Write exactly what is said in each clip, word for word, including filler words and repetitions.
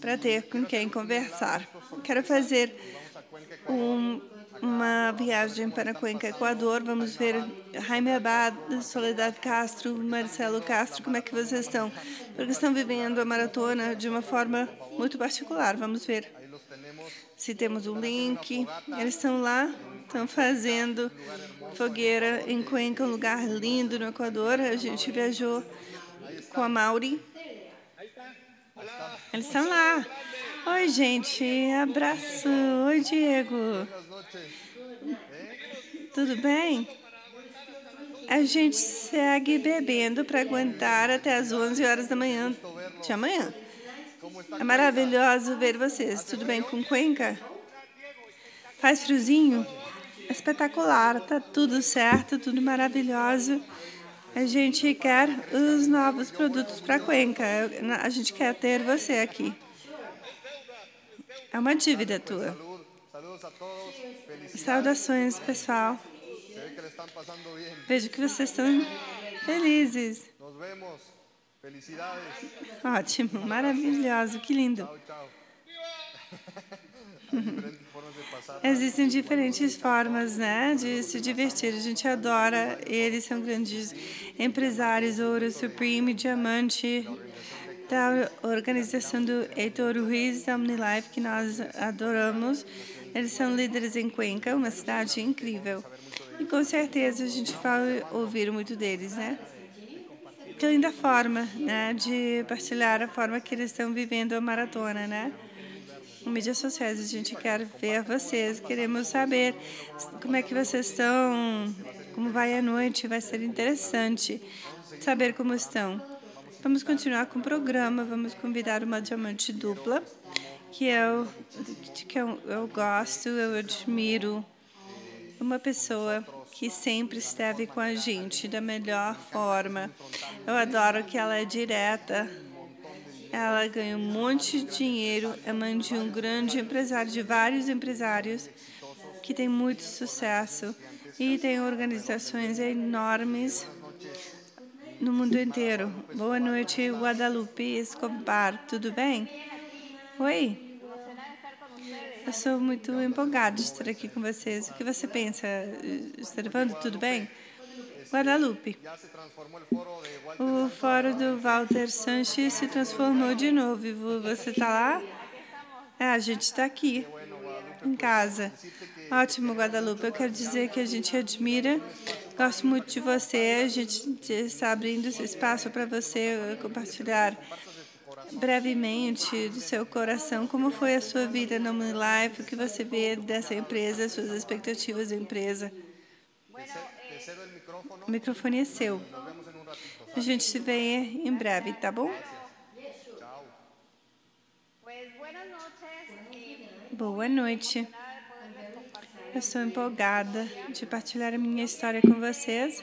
para ter com quem conversar. Quero fazer um, uma viagem para Cuenca, Equador. Vamos ver Jaime Abad, Soledad Castro, Marcelo Castro, como é que vocês estão? Porque estão vivendo a maratona de uma forma muito particular. Vamos ver se temos um link. Eles estão lá, estão fazendo fogueira em Cuenca, um lugar lindo no Equador. A gente viajou com a Mauri. Eles estão lá. Oi, gente. Abraço. Oi, Diego. Tudo bem? A gente segue bebendo para aguentar até as onze horas da manhã de amanhã. É maravilhoso ver vocês. Tudo bem com Cuenca? Faz friozinho? Espetacular. Tá tudo certo, tudo maravilhoso. A gente quer os novos produtos para Cuenca. A gente quer ter você aqui. É uma dívida tua. Saudações, pessoal. Vejo que vocês estão felizes. Ótimo, maravilhoso, que lindo. Existem diferentes formas, né, de se divertir. A gente adora. Eles são grandes empresários, Ouro Supreme, Diamante, da organização do Heitor Ruiz, da OmniLife, que nós adoramos. Eles são líderes em Cuenca, uma cidade incrível. E com certeza a gente vai ouvir muito deles, né? Que linda forma, né, de partilhar a forma que eles estão vivendo a maratona, né? Em mídias sociais, a gente quer ver vocês, queremos saber como é que vocês estão, como vai a noite, vai ser interessante saber como estão. Vamos continuar com o programa, vamos convidar uma diamante dupla, que eu, que eu, eu gosto, eu admiro, uma pessoa que sempre esteve com a gente da melhor forma. Eu adoro que ela é direta, ela ganha um monte de dinheiro, é mãe de um grande empresário, de vários empresários, que tem muito sucesso e tem organizações enormes no mundo inteiro. Boa noite, Guadalupe Escobar, tudo bem? Oi? Eu sou muito empolgada de estar aqui com vocês. O que você pensa? Está levando tudo bem? Guadalupe. O fórum do Walter Sanches se transformou de novo. Você está lá? É, a gente está aqui, em casa. Ótimo, Guadalupe. Eu quero dizer que a gente admira, gosto muito de você. A gente está abrindo esse espaço para você compartilhar brevemente do seu coração como foi a sua vida na OmniLife, o que você vê dessa empresa, suas expectativas da empresa. O microfone é seu. A gente se vê em breve, tá bom? Boa noite. Eu estou empolgada de partilhar a minha história com vocês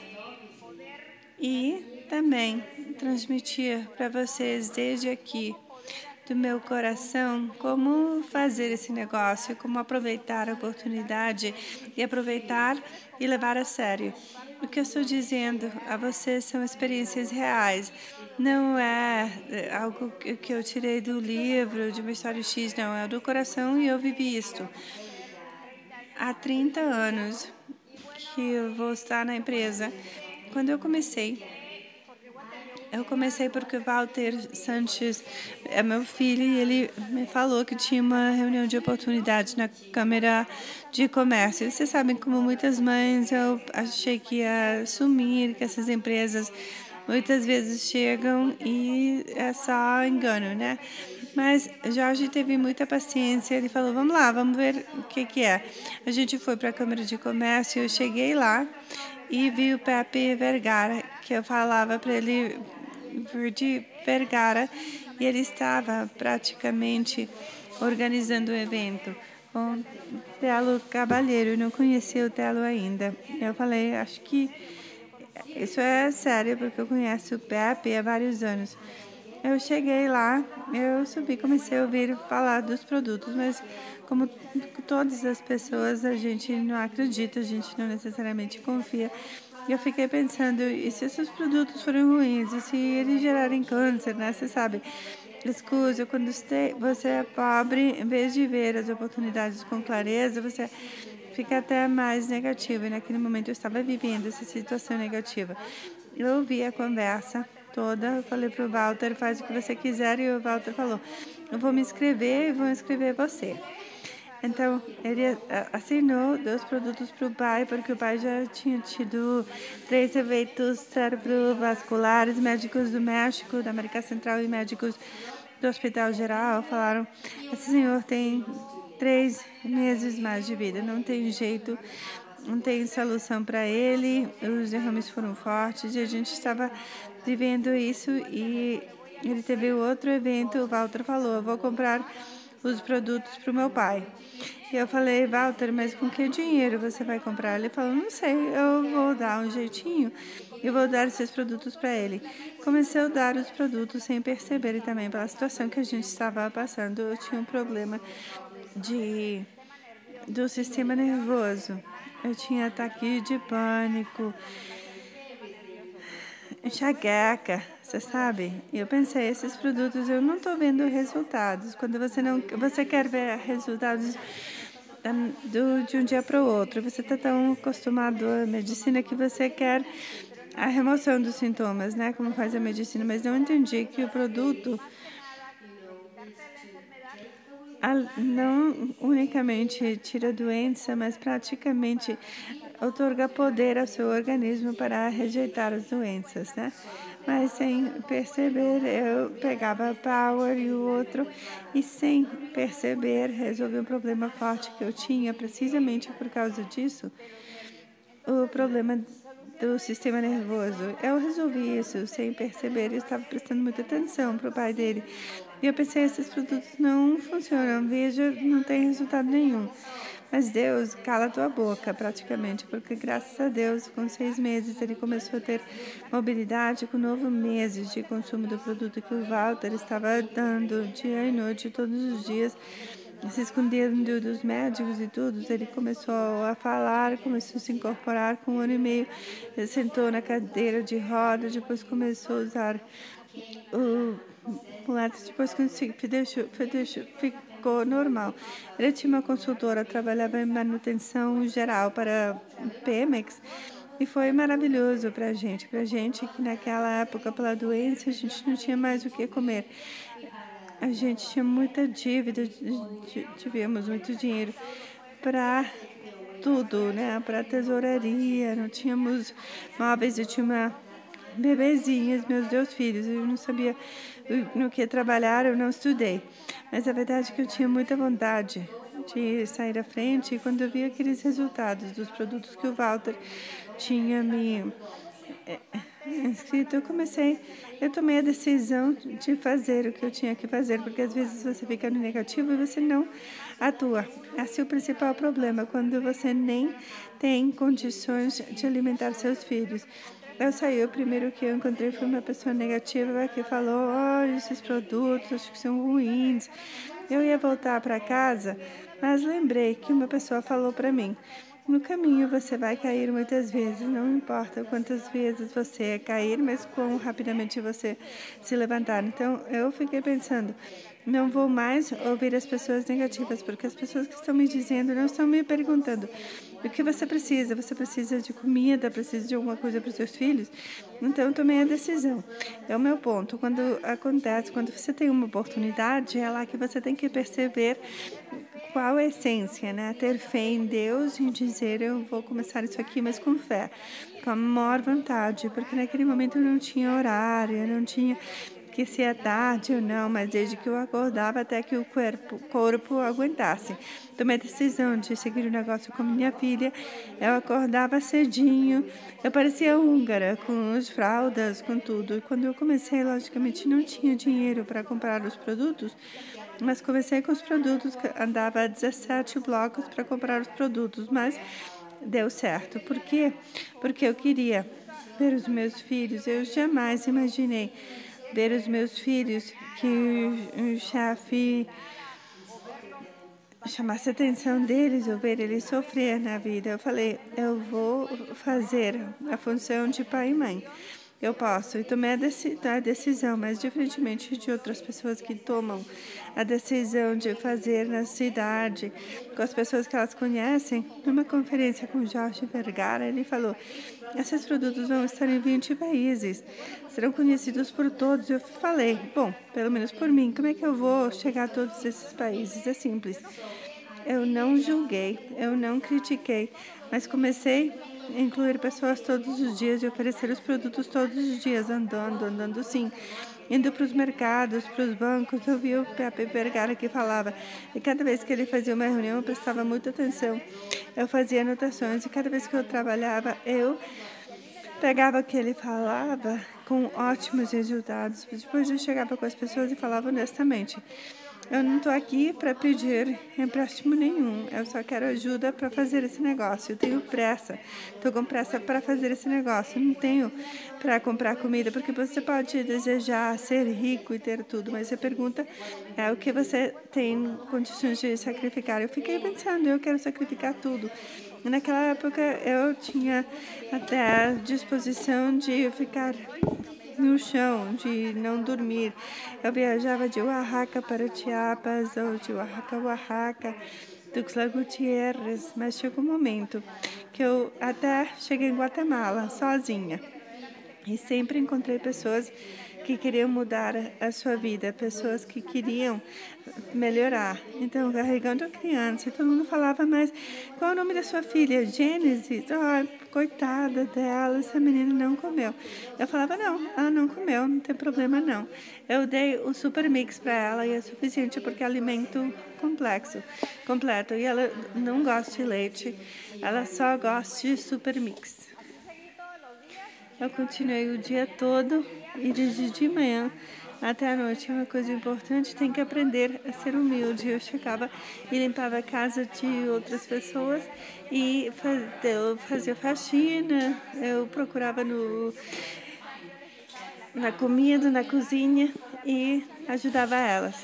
e também transmitir para vocês desde aqui, do meu coração, como fazer esse negócio, como aproveitar a oportunidade e aproveitar e levar a sério. O que eu estou dizendo a vocês são experiências reais. Não é algo que eu tirei do livro, de uma história X, não. É do coração e eu vivi isto. Há trinta anos que eu vou estar na empresa. Quando eu comecei, eu comecei porque o Walter Sanches é meu filho e ele me falou que tinha uma reunião de oportunidade na Câmara de Comércio. Vocês sabem como muitas mães eu achei que ia sumir, que essas empresas muitas vezes chegam e é só engano, né? Mas Jorge teve muita paciência, ele falou, vamos lá, vamos ver o que, que é. A gente foi para a Câmara de Comércio, eu cheguei lá e vi o Pepe Vergara, que eu falava para ele de Vergara, e ele estava praticamente organizando o evento com o Telo Cabalheiro. Eu não conhecia o Telo ainda. Eu falei, acho que isso é sério, porque eu conheço o Pepe há vários anos. Eu cheguei lá, eu subi, comecei a ouvir falar dos produtos, mas como todas as pessoas, a gente não acredita, a gente não necessariamente confia. E eu fiquei pensando, e se esses produtos forem ruins, e se eles gerarem câncer, né? Você sabe, Escusa, quando você você é pobre, em vez de ver as oportunidades com clareza, você fica até mais negativo. E naquele momento eu estava vivendo essa situação negativa. Eu ouvi a conversa toda, eu falei para o Walter, faz o que você quiser, e o Walter falou, eu vou me inscrever e vou inscrever você. Então, ele a- assinou dois produtos para o pai, porque o pai já tinha tido três eventos cerebrovasculares, médicos do México, da América Central e médicos do Hospital Geral falaram, esse senhor tem três meses mais de vida, não tem jeito, não tem solução para ele, os derrames foram fortes e a gente estava vivendo isso e ele teve outro evento, o Walter falou, eu vou comprar os produtos para o meu pai. E eu falei, Walter, mas com que dinheiro você vai comprar? Ele falou, não sei, eu vou dar um jeitinho e vou dar esses produtos para ele. Comecei a dar os produtos sem perceber e também pela situação que a gente estava passando. Eu tinha um problema de, do sistema nervoso. Eu tinha ataque de pânico, enxaqueca, você sabe? E eu pensei, esses produtos eu não estou vendo resultados. Quando você não, você quer ver resultados do, de um dia para o outro, você está tão acostumado à medicina que você quer a remoção dos sintomas, né? Como faz a medicina, mas não entendi que o produto não unicamente tira a doença, mas praticamente outorga poder ao seu organismo para rejeitar as doenças, né? Mas sem perceber, eu pegava Power e o outro, e sem perceber, resolvi um problema forte que eu tinha, precisamente por causa disso, o problema do sistema nervoso. Eu resolvi isso sem perceber, eu estava prestando muita atenção para o pai dele. E eu pensei, esses produtos não funcionam, veja, não tem resultado nenhum. Mas Deus, cala tua boca, praticamente, porque graças a Deus, com seis meses, ele começou a ter mobilidade, com nove meses de consumo do produto que o Walter estava dando dia e noite, todos os dias, se escondendo dos médicos e tudo. Ele começou a falar, começou a se incorporar com um ano e meio, ele sentou na cadeira de roda, depois começou a usar o Pilates, depois que deixou, deixou, ficou normal. Ele tinha uma consultora, trabalhava em manutenção geral para Pemex, e foi maravilhoso para a gente. Para a gente que naquela época, pela doença, a gente não tinha mais o que comer. A gente tinha muita dívida, tivemos muito dinheiro para tudo, né? Para tesouraria, não tínhamos móveis, eu tinha uma bebezinhas, meus dois filhos, eu não sabia no que trabalhar, eu não estudei. Mas a verdade é que eu tinha muita vontade de sair à frente, e quando eu vi aqueles resultados dos produtos que o Walter tinha me inscrito, eu comecei, eu tomei a decisão de fazer o que eu tinha que fazer, porque às vezes você fica no negativo e você não atua. Esse é o principal problema, quando você nem tem condições de alimentar seus filhos. Eu saí, o primeiro que eu encontrei foi uma pessoa negativa que falou, oh, esses produtos acho que são ruins. Eu ia voltar para casa, mas lembrei que uma pessoa falou para mim, no caminho você vai cair muitas vezes, não importa quantas vezes você cair, mas quão rapidamente você se levantar. Então eu fiquei pensando, não vou mais ouvir as pessoas negativas, porque as pessoas que estão me dizendo não estão me perguntando o que você precisa. Você precisa de comida, precisa de alguma coisa para os seus filhos? Então eu tomei a decisão. É o meu ponto. Quando acontece, quando você tem uma oportunidade, é lá que você tem que perceber qual a essência, né? Ter fé em Deus e dizer, eu vou começar isso aqui, mas com fé, com a maior vontade, porque naquele momento eu não tinha horário, eu não tinha que se é tarde ou não, mas desde que eu acordava até que o corpo, corpo aguentasse. Tomei a decisão de seguir o negócio com minha filha. Eu acordava cedinho, eu parecia húngara, com as fraldas, com tudo. E quando eu comecei, logicamente, não tinha dinheiro para comprar os produtos, mas comecei com os produtos, andava dezessete blocos para comprar os produtos, mas deu certo. Por quê? Porque eu queria ver os meus filhos. Eu jamais imaginei ver os meus filhos, que o chefe chamasse a atenção deles ou ver eles sofrer na vida. Eu falei, eu vou fazer a função de pai e mãe. eu posso. E tomei a, deci a decisão, mas diferentemente de outras pessoas que tomam a decisão de fazer na cidade, com as pessoas que elas conhecem, numa conferência com Jorge Vergara, ele falou, esses produtos vão estar em vinte países, serão conhecidos por todos. Eu falei, bom, pelo menos por mim, como é que eu vou chegar a todos esses países? É simples. Eu não julguei, eu não critiquei, mas comecei a incluir pessoas todos os dias e oferecer os produtos todos os dias, andando, andando sim, indo para os mercados, para os bancos. Eu vi o Pepe Vergara que falava, e cada vez que ele fazia uma reunião eu prestava muita atenção, eu fazia anotações, e cada vez que eu trabalhava, eu pegava o que ele falava com ótimos resultados. Depois eu chegava com as pessoas e falava honestamente, eu não estou aqui para pedir empréstimo nenhum. Eu só quero ajuda para fazer esse negócio. Eu tenho pressa. Estou com pressa para fazer esse negócio. Eu não tenho para comprar comida, porque você pode desejar ser rico e ter tudo, mas a pergunta é o que você tem condições de sacrificar. Eu fiquei pensando, eu quero sacrificar tudo. E naquela época eu tinha até a disposição de ficar no chão, de não dormir. Eu viajava de Oaxaca para Chiapas, ou de Oaxaca a Oaxaca, Tuxtla Gutiérrez, mas chegou um momento que eu até cheguei em Guatemala, sozinha. E sempre encontrei pessoas que queriam mudar a sua vida, pessoas que queriam melhorar. Então, carregando a criança, todo mundo falava, mas qual é o nome da sua filha? Gênesis? Ah, coitada dela, essa menina não comeu. Eu falava, não, ela não comeu, não tem problema não. Eu dei o super mix para ela e é suficiente porque é alimento complexo, completo. E ela não gosta de leite, ela só gosta de super mix. Eu continuei o dia todo e desde de manhã até a noite. Uma coisa importante, tem que aprender a ser humilde. Eu chegava e limpava a casa de outras pessoas e faz, eu fazia faxina, eu procurava no, na comida, na cozinha e ajudava elas.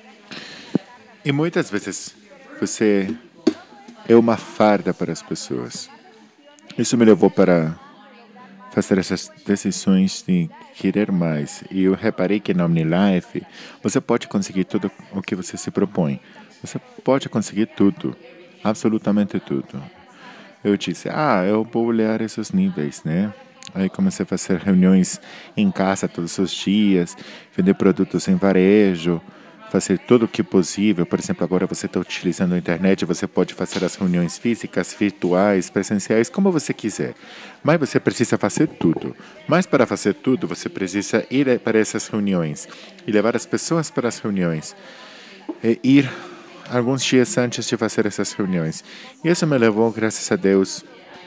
E muitas vezes você é uma farda para as pessoas. Isso me levou para fazer essas decisões de querer mais. E eu reparei que na OmniLife você pode conseguir tudo o que você se propõe. Você pode conseguir tudo, absolutamente tudo. Eu disse, ah, eu vou olhar esses níveis, né? Aí comecei a fazer reuniões em casa todos os dias, vender produtos em varejo, fazer tudo o que possível. Por exemplo, agora você está utilizando a internet, você pode fazer as reuniões físicas, virtuais, presenciais, como você quiser. Mas você precisa fazer tudo. Mas para fazer tudo, você precisa ir para essas reuniões e levar as pessoas para as reuniões. E ir alguns dias antes de fazer essas reuniões. E isso me levou, graças a Deus,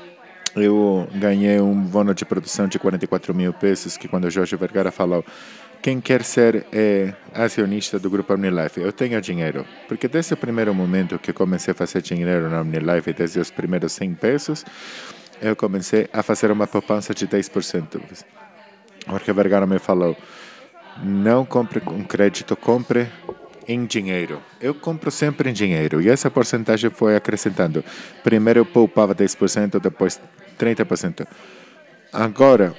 eu ganhei um bônus de produção de quarenta e quatro mil pesos, que quando o Jorge Vergara falou, quem quer ser é, acionista do Grupo OmniLife, eu tenho dinheiro. Porque desde o primeiro momento que eu comecei a fazer dinheiro na OmniLife, desde os primeiros cem pesos, eu comecei a fazer uma poupança de dez por cento. Jorge Vergara me falou, não compre com crédito, compre em dinheiro. Eu compro sempre em dinheiro. E essa porcentagem foi acrescentando. Primeiro eu poupava dez por cento, depois trinta por cento. Agora,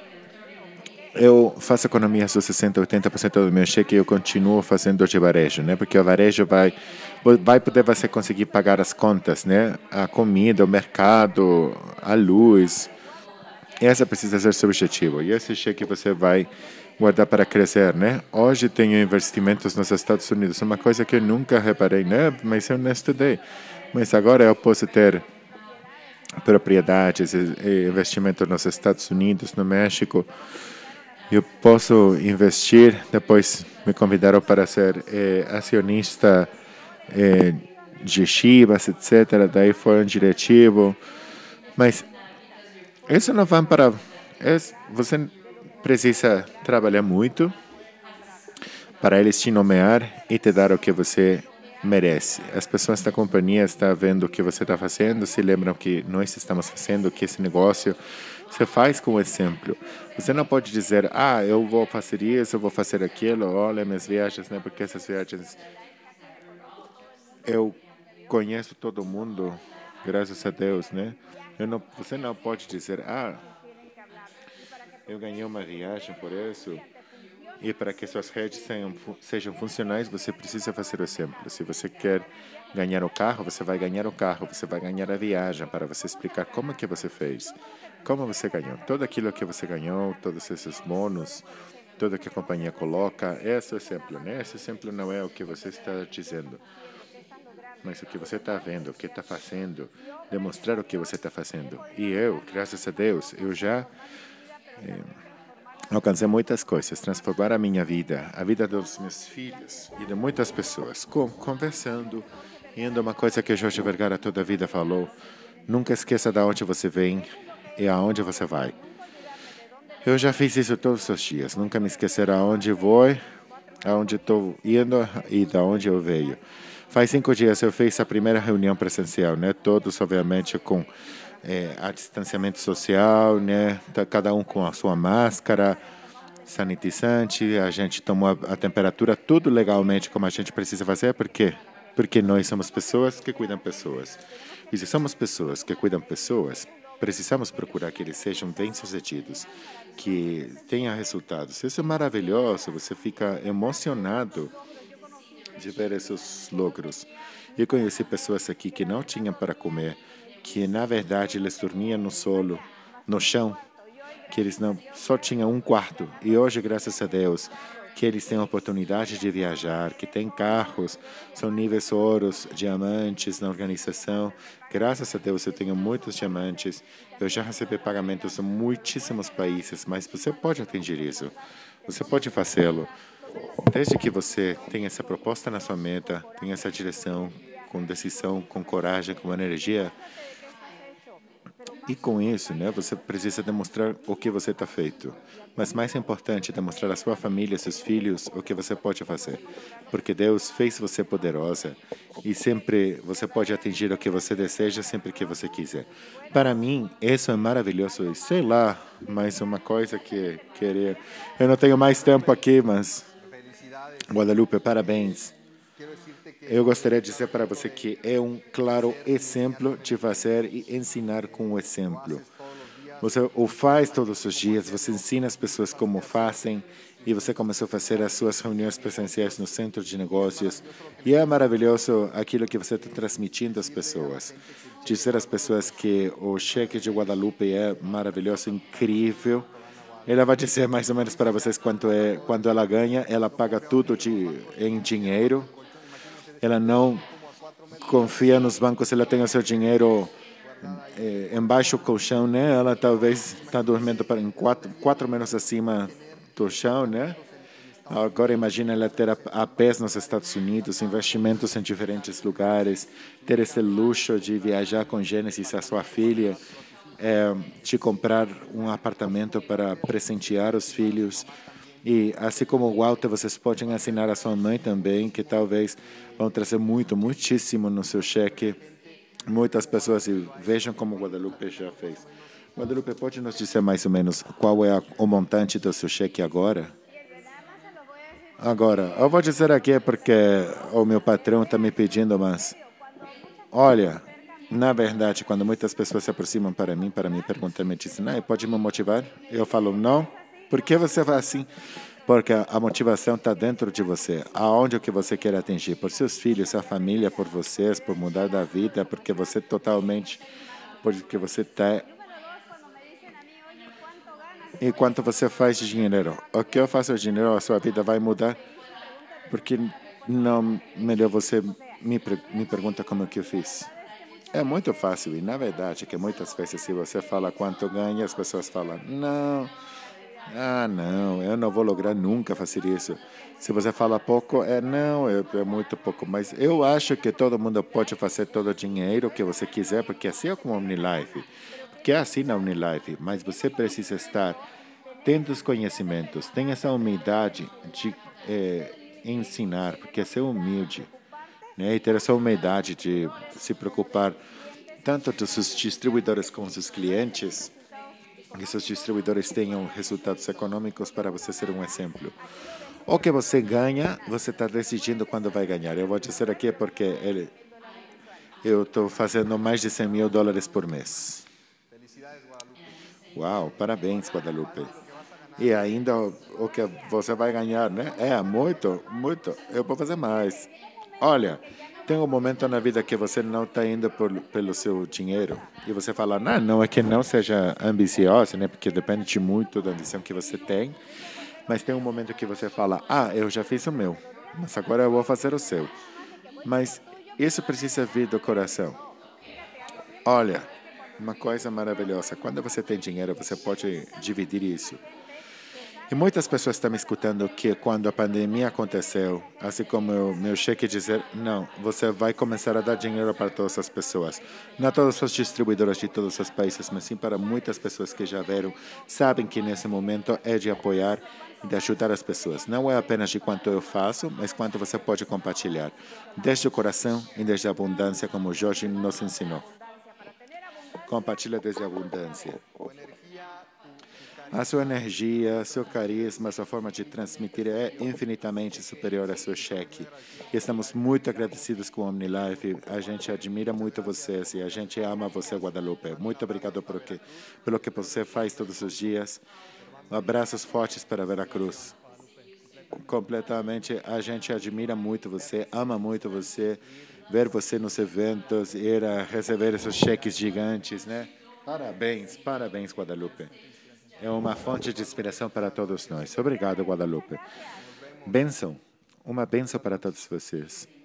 eu faço economias dos sessenta, oitenta por cento do meu cheque e eu continuo fazendo de varejo, né? Porque o varejo vai, vai poder você conseguir pagar as contas, né? A comida, o mercado, a luz. Essa precisa ser seu objetivo. E esse cheque você vai guardar para crescer, né? Hoje tenho investimentos nos Estados Unidos, uma coisa que eu nunca reparei, né? Mas eu não estudei. Mas agora eu posso ter propriedades e investimentos nos Estados Unidos, no México. Eu posso investir, depois me convidaram para ser eh, acionista eh, de Chivas, etcétera. Daí foi um diretivo. Mas isso não vai para... É, você precisa trabalhar muito para eles te nomear e te dar o que você merece. As pessoas da companhia estão vendo o que você está fazendo, se lembram que nós estamos fazendo, que esse negócio você faz com exemplo. Você não pode dizer, ah, eu vou fazer isso, eu vou fazer aquilo, olha minhas viagens, né? Porque essas viagens eu conheço todo mundo, graças a Deus, né? Eu não, você não pode dizer, ah, Eu ganhei uma viagem por isso. E para que suas redes sejam, sejam funcionais, você precisa fazer o exemplo. Se você quer ganhar o carro, você vai ganhar o carro, você vai ganhar a viagem para você explicar como que você fez, como você ganhou. Tudo aquilo que você ganhou, todos esses bônus, tudo que a companhia coloca, esse é o exemplo, né? Esse exemplo não é o que você está dizendo, mas o que você está vendo, o que está fazendo, demonstrar o que você está fazendo. E eu, graças a Deus, eu já eh, alcancei muitas coisas, transformar a minha vida, a vida dos meus filhos e de muitas pessoas, com, conversando, indo uma coisa que Jorge Vergara toda a vida falou, nunca esqueça de onde você vem e aonde você vai. Eu já fiz isso todos os dias, nunca me esquecer aonde vou, aonde estou indo e de onde eu venho. Faz cinco dias eu fiz a primeira reunião presencial, né? Todos, obviamente, com é, a distanciamento social, né? Cada um com a sua máscara, sanitizante, a gente tomou a, a temperatura, tudo legalmente como a gente precisa fazer, por quê? Porque nós somos pessoas que cuidam pessoas. E se somos pessoas que cuidam pessoas, precisamos procurar que eles sejam bem-sucedidos, que tenham resultados. Isso é maravilhoso, você fica emocionado de ver esses logros. Eu conheci pessoas aqui que não tinham para comer, que na verdade eles dormiam no solo, no chão, que eles não só tinham um quarto. E hoje, graças a Deus, que eles têm a oportunidade de viajar, que têm carros, são níveis ouros, diamantes na organização. Graças a Deus eu tenho muitos diamantes. Eu já recebi pagamentos de muitíssimos países, mas você pode atingir isso. Você pode fazê-lo. Desde que você tenha essa proposta na sua meta, tenha essa direção, com decisão, com coragem, com energia, e com isso, né, você precisa demonstrar o que você está feito. Mas mais importante, demonstrar à sua família, seus filhos, o que você pode fazer. Porque Deus fez você poderosa e sempre você pode atingir o que você deseja sempre que você quiser. Para mim, isso é maravilhoso. E sei lá, mais uma coisa que queria... Eu não tenho mais tempo aqui, mas... Guadalupe, parabéns. Eu gostaria de dizer para você que é um claro exemplo de fazer e ensinar com o exemplo. Você o faz todos os dias, você ensina as pessoas como fazem e você começou a fazer as suas reuniões presenciais no centro de negócios. E é maravilhoso aquilo que você está transmitindo às pessoas. Dizer às pessoas que o cheque de Guadalupe é maravilhoso, incrível. Ela vai dizer mais ou menos para vocês quanto é, quando ela ganha, ela paga tudo de, em dinheiro. Ela não confia nos bancos, ela tem o seu dinheiro eh, embaixo do colchão, né? Ela talvez está dormindo para em quatro, quatro menos acima do chão, né? Agora imagina ela ter a, a pés nos Estados Unidos, investimentos em diferentes lugares, ter esse luxo de viajar com Gênesis, a sua filha, é, de comprar um apartamento para presentear os filhos. E assim como o Walter, vocês podem ensinar a sua mãe também, que talvez vão trazer muito, muitíssimo no seu cheque. Muitas pessoas e vejam como o Guadalupe já fez. Guadalupe, pode nos dizer mais ou menos qual é a, o montante do seu cheque agora? Agora, eu vou dizer aqui porque o meu patrão está me pedindo, mas olha, na verdade, quando muitas pessoas se aproximam para mim, para me perguntar, me dizem, ah, pode me motivar? Eu falo, não. Por que você vai assim? Porque a motivação está dentro de você. Aonde o que você quer atingir? Por seus filhos, sua família, por vocês, por mudar da vida, porque você totalmente, porque você está. E quanto você faz de dinheiro? O que eu faço de dinheiro, a sua vida vai mudar? Porque não melhor você me, me pergunta como é que eu fiz. É muito fácil e, na verdade, que muitas vezes se você fala quanto ganha, as pessoas falam, não, ah, não, eu não vou lograr nunca fazer isso. Se você fala pouco, é não, é, é muito pouco. Mas eu acho que todo mundo pode fazer todo o dinheiro que você quiser, porque assim é como a Unilife. Porque é assim na Unilife, mas você precisa estar tendo os conhecimentos, tem essa humildade de é, ensinar, porque é ser humilde. Né, e ter essa humildade de se preocupar tanto dos seus distribuidores como dos clientes, que seus distribuidores tenham resultados econômicos para você ser um exemplo. O que você ganha, você está decidindo quando vai ganhar. Eu vou dizer aqui porque ele, eu estou fazendo mais de cem mil dólares por mês. Uau, parabéns, Guadalupe. E ainda o, o que você vai ganhar, né? É muito, muito. Eu vou fazer mais. Olha, tem um momento na vida que você não está indo por, pelo seu dinheiro e você fala, não, não é que não seja ambiciosa, né? Porque depende muito da ambição que você tem. Mas tem um momento que você fala, ah, eu já fiz o meu, mas agora eu vou fazer o seu. Mas isso precisa vir do coração. Olha, uma coisa maravilhosa. Quando você tem dinheiro, você pode dividir isso. E muitas pessoas estão me escutando que quando a pandemia aconteceu, assim como o meu cheque dizer, não, você vai começar a dar dinheiro para todas as pessoas. Não todas as distribuidoras de todos os países, mas sim para muitas pessoas que já viram, sabem que nesse momento é de apoiar e de ajudar as pessoas. Não é apenas de quanto eu faço, mas quanto você pode compartilhar. Desde o coração e desde a abundância, como o Jorge nos ensinou. Compartilha desde a abundância. A sua energia, seu carisma, sua forma de transmitir é infinitamente superior ao seu cheque. E estamos muito agradecidos com o OmniLife. A gente admira muito vocês e a gente ama você, Guadalupe. Muito obrigado pelo que, pelo que você faz todos os dias. Abraços fortes para Veracruz. Completamente, a gente admira muito você, ama muito você, ver você nos eventos, ir a receber esses cheques gigantes, né? Parabéns, parabéns, Guadalupe. É uma fonte de inspiração para todos nós. Obrigado, Guadalupe. Bênção, uma bênção para todos vocês.